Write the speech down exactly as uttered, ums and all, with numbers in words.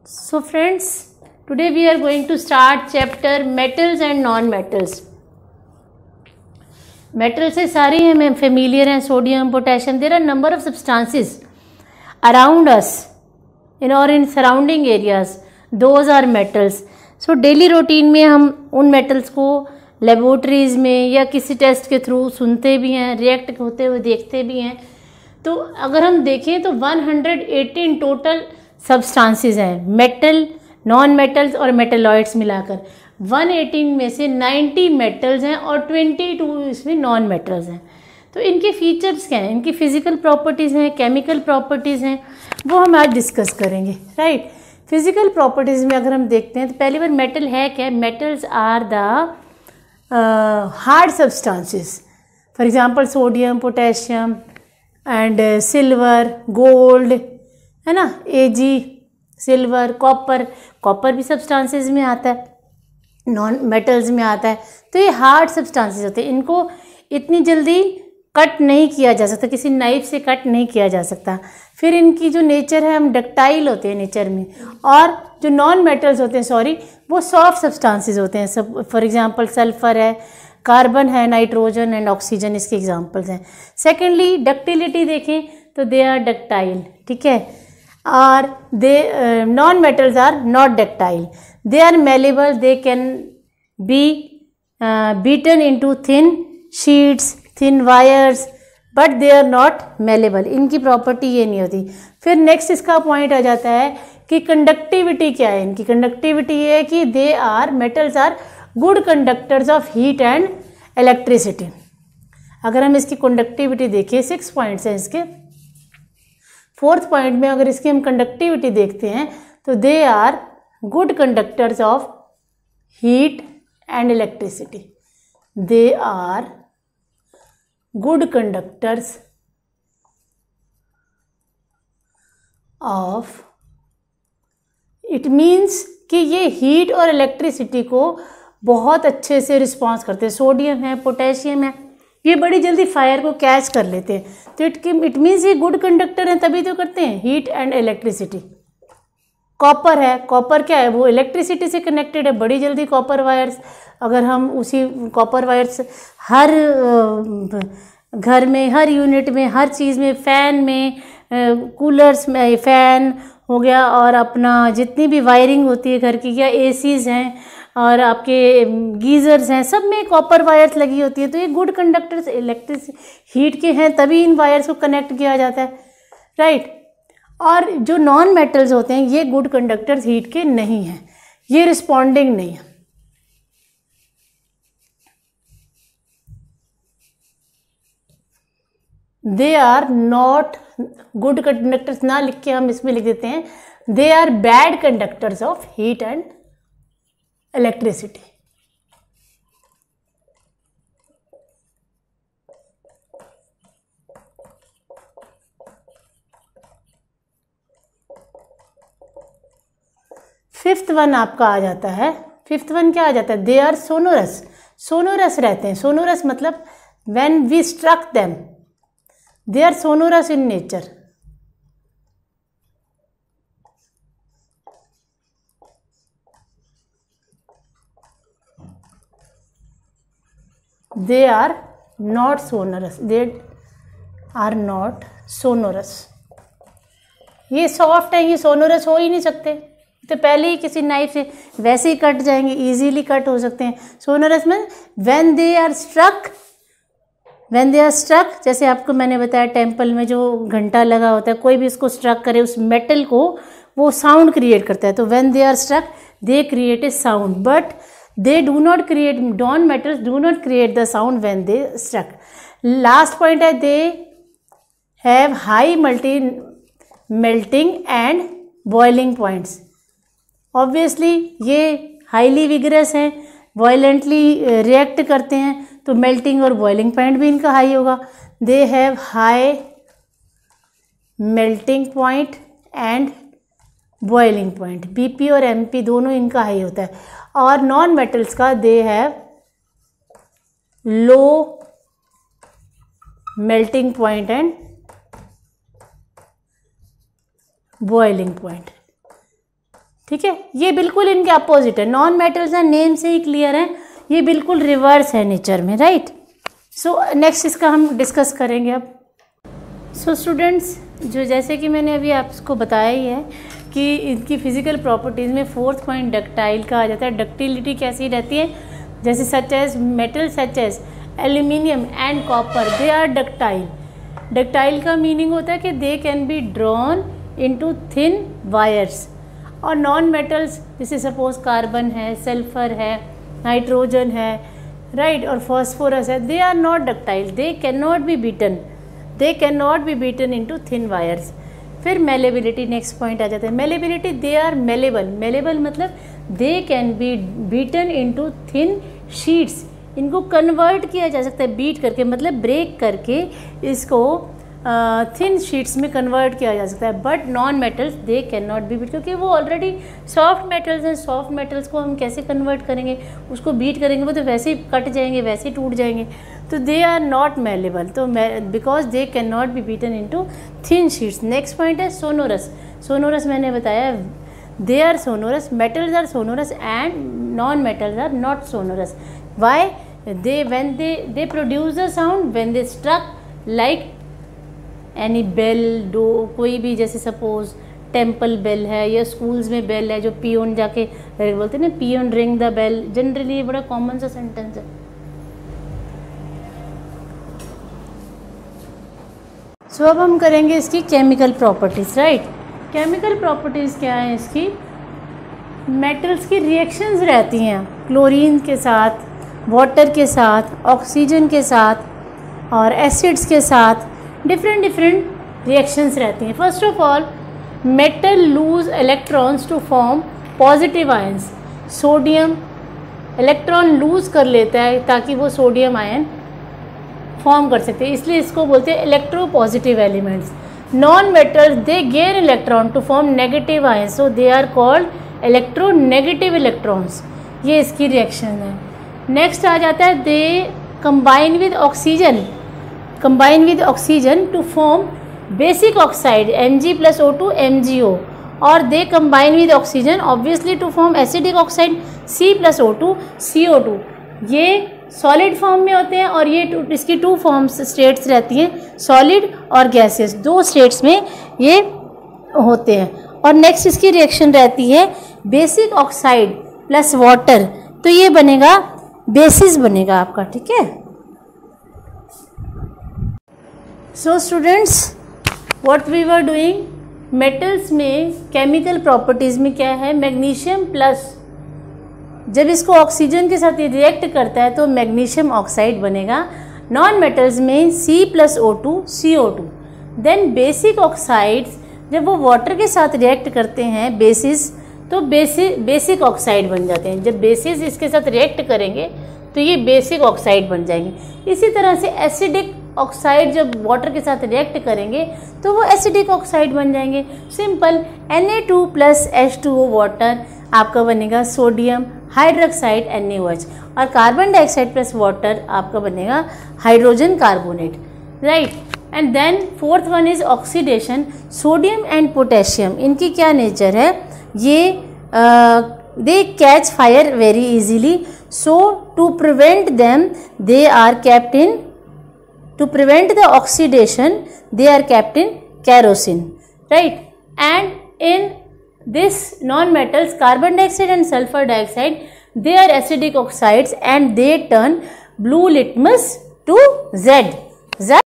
So friends, today we are going to start chapter metals and non-metals. Metals से सारे हमें familiar हैं, sodium, potassium. There are number of substances around us, in or in surrounding areas. Those are metals. So daily routine में हम उन metals को laboratories में या किसी टेस्ट के थ्रू सुनते भी हैं, रिएक्ट होते हुए देखते भी हैं. तो अगर हम देखें तो एक सौ अठारह टोटल सब्सटेंसेस हैं, मेटल, नॉन मेटल्स और मेटलॉइड्स मिलाकर. एक सौ अठारह में से नब्बे मेटल्स हैं और बाईस इसमें नॉन मेटल्स हैं. तो इनके फीचर्स क्या हैं, इनकी फिजिकल प्रॉपर्टीज़ हैं, केमिकल प्रॉपर्टीज़ हैं, वो हम आज डिस्कस करेंगे. राइट, फिजिकल प्रॉपर्टीज़ में अगर हम देखते हैं तो पहली बार मेटल है क्या. Metals are the hard substances. For example sodium, potassium and silver, gold, है ना, एजी, सिल्वर, कॉपर. कॉपर भी सब्सटेंसेस में आता है, नॉन मेटल्स में आता है. तो ये हार्ड सब्सटेंसेस होते हैं, इनको इतनी जल्दी कट नहीं किया जा सकता, किसी नाइफ से कट नहीं किया जा सकता. फिर इनकी जो नेचर है, हम डक्टाइल होते हैं नेचर में. और जो नॉन मेटल्स होते हैं, सॉरी, वो सॉफ्ट सब्सटेंसेस होते हैं. सब फॉर एग्जांपल सल्फर है, कार्बन है, नाइट्रोजन एंड ऑक्सीजन इसके एग्जांपल्स हैं. सेकेंडली डक्टिलिटी देखें तो दे आर डक्टाइल. ठीक है, और they non metals are not ductile. They are malleable, they can be beaten into thin sheets, thin wires, but they are not malleable. इनकी property ये नहीं होती. फिर नेक्स्ट इसका पॉइंट आ जाता है कि कंडक्टिविटी क्या है. इनकी कंडक्टिविटी ये है कि they are metals are good conductors of heat and electricity. अगर हम इसकी कंडक्टिविटी देखें, सिक्स पॉइंट्स हैं इसके. फोर्थ पॉइंट में अगर इसकी हम कंडक्टिविटी देखते हैं तो they are good conductors of heat and electricity. They are good conductors of, it means कि ये हीट और इलेक्ट्रिसिटी को बहुत अच्छे से रिस्पॉन्स करते हैं. सोडियम है, पोटेशियम है, ये बड़ी जल्दी फायर को कैच कर लेते हैं. तो इट इट मीन्स ये गुड कंडक्टर हैं, तभी तो करते हैं हीट एंड इलेक्ट्रिसिटी. कॉपर है, कॉपर क्या है, वो इलेक्ट्रिसिटी से कनेक्टेड है. बड़ी जल्दी कॉपर वायर्स, अगर हम उसी कॉपर वायर्स हर घर में, हर यूनिट में, हर चीज़ में, फ़ैन में, कूलर्स में, फ़ैन हो गया, और अपना जितनी भी वायरिंग होती है घर की, या एसीज़ हैं और आपके गीज़र्स हैं, सब में कॉपर वायर्स लगी होती है. तो ये गुड कंडक्टर्स इलेक्ट्रिक हीट के हैं, तभी इन वायर्स को कनेक्ट किया जाता है. राइट, और जो नॉन मेटल्स होते हैं ये गुड कंडक्टर्स हीट के नहीं हैं, ये रिस्पॉन्डिंग नहीं है. They are not good conductors ना लिख के हम इसमें लिख देते हैं they are bad conductors of heat and electricity. Fifth one आपका आ जाता है. फिफ्थ वन क्या आ जाता है, दे आर सोनोरस. सोनोरस रहते हैं. सोनोरस मतलब when we struck them, they are sonorous in nature. They are not sonorous. They are not sonorous. ये सॉफ्ट है, ये सोनोरस हो ही नहीं सकते. तो पहले ही किसी नाइफ से वैसे ही कट जाएंगे, इजीली कट हो सकते हैं. सोनोरस में when they are struck, when they are struck, जैसे आपको मैंने बताया टेम्पल में जो घंटा लगा होता है, कोई भी इसको स्ट्रक करे उस मेटल को, वो साउंड क्रिएट करता है. तो when they are struck they create a sound, but they do not create, non metals do not create the sound when they struck. Last point है, they have high multi melting and boiling points. Obviously ये highly vigorous हैं, violently react करते हैं, तो melting और boiling point भी इनका high होगा. They have high melting point and boiling point, BP और एमपी दोनों इनका हाई होता है. और नॉन मेटल्स का they have low melting point and boiling point. ठीक है, ये बिल्कुल इनके अपोजिट है। नॉन मेटल्स हैं, नेम से ही क्लियर है, ये बिल्कुल रिवर्स है नेचर में, राइट। सो नेक्स्ट इसका हम डिस्कस करेंगे अब। सो so, स्टूडेंट्स, जो जैसे कि मैंने अभी आपको बताया ही है कि इनकी फिजिकल प्रॉपर्टीज़ में फोर्थ पॉइंट डक्टाइल का आ जाता है। डक्टिलिटी कैसी रहती है, जैसे such as metal such as aluminium and copper, they are ductile. Ductile का मीनिंग होता है कि they can be drawn into thin wires. और नॉन मेटल्स जैसे सपोज कार्बन है, सल्फर है, नाइट्रोजन है, राइट, और फॉस्फोरस है, they are not ductile, they can not be beaten, they can not be beaten into thin wires. फिर malleability next point आ जाता है। Malleability, they are malleable. Malleable मतलब they can be beaten into thin sheets, इनको convert किया जा सकता है बीट करके, मतलब ब्रेक करके इसको थिन uh, शीट्स में कन्वर्ट किया जा सकता है। But non metals they can not be beat, क्योंकि वो ऑलरेडी सॉफ्ट मेटल्स हैं। सॉफ्ट मेटल्स को हम कैसे कन्वर्ट करेंगे, उसको बीट करेंगे वो तो वैसे ही कट जाएंगे, वैसे ही टूट जाएंगे। तो दे आर नॉट मेलेबल, तो because they can not be beaten into thin sheets. Next point है सोनोरस। सोनोरस मैंने बताया, they are sonorous, metals are sonorous and non metals are not sonorous. Why? They when they they produce a sound when they struck like any bell, do, कोई भी, जैसे suppose temple bell है या schools में bell है जो peon जाके बोलते हैं ना, peon ring the bell. Generally ये बड़ा कॉमन सा सेंटेंस है। सो so, अब हम करेंगे इसकी chemical properties, right. Chemical properties क्या है इसकी? मेटल्स की रिएक्शंस रहती हैं क्लोरीन के साथ, वाटर के साथ, ऑक्सीजन के साथ और एसिड्स के साथ, डिफरेंट डिफरेंट रिएक्शंस रहती हैं। First of all, metal lose electrons to form positive ions. Sodium electron lose कर लेता है ताकि वो सोडियम आयन फॉर्म कर सकते हैं, इसलिए इसको बोलते हैं electro positive elements. Non metals they gain electron to form negative ions, so they are called electro negative electrons. ये इसकी रिएक्शन है। नेक्स्ट आ जाता है, they combine with oxygen, combine with oxygen to form basic oxide Mg plus O two M g O, और they combine with oxygen obviously to form acidic oxide C plus O two C O two। ये सॉलिड फॉर्म में होते हैं और ये इसकी टू फॉर्म्स स्टेट्स रहती हैं, सॉलिड और गैसियस, दो स्टेट्स में ये होते हैं। और नेक्स्ट इसकी रिएक्शन रहती है बेसिक ऑक्साइड प्लस वाटर, तो ये बनेगा बेसिस बनेगा आपका, ठीक है। So students, what we were doing, metals में केमिकल प्रॉपर्टीज़ में क्या है, मैग्नीशियम प्लस, जब इसको ऑक्सीजन के साथ रिएक्ट करता है तो मैग्नीशियम ऑक्साइड बनेगा। नॉन मेटल्स में C plus O two C O two. Then basic oxides जब वो वाटर के साथ रिएक्ट करते हैं बेसिस, तो बेसिक बेसिक ऑक्साइड बन जाते हैं। जब बेसिस इसके साथ रिएक्ट करेंगे तो ये बेसिक ऑक्साइड बन जाएंगे। इसी तरह से एसिडिक ऑक्साइड जब वाटर के साथ रिएक्ट करेंगे तो वो एसिडिक ऑक्साइड बन जाएंगे। Simple, N A two plus H two O water आपका बनेगा sodium hydroxide N A O H, और कार्बन डाइऑक्साइड प्लस वाटर आपका बनेगा hydrogen carbonate, right. And then fourth one is oxidation. Sodium and potassium, इनकी क्या nature है, ये they catch fire very easily, so to prevent them they are kept in to prevent the oxidation they are kept in kerosene, right. And in this non metals, carbon dioxide and sulfur dioxide, they are acidic oxides and they turn blue litmus to Z. Z